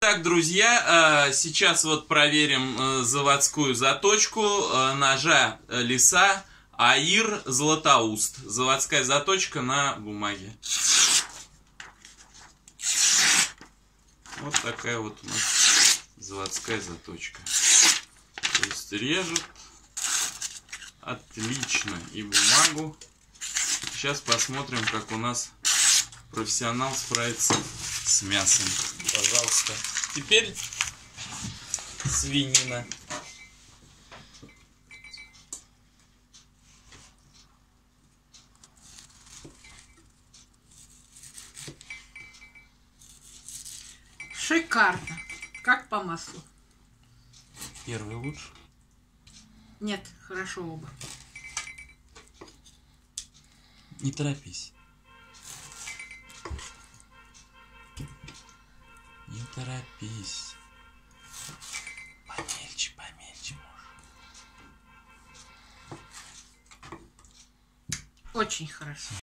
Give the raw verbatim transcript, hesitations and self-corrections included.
Так, друзья, сейчас вот проверим заводскую заточку ножа Лиса Аир Златоуст. Заводская заточка на бумаге. Вот такая вот у нас заводская заточка. То есть режет отлично и бумагу. Сейчас посмотрим, как у нас профессионал справится с мясом. Пожалуйста. Теперь свинина. Шикарно. Как по маслу. Первый лучше? Нет, хорошо оба. Не торопись. Не торопись. Помельче, помельче можешь. Очень хорошо.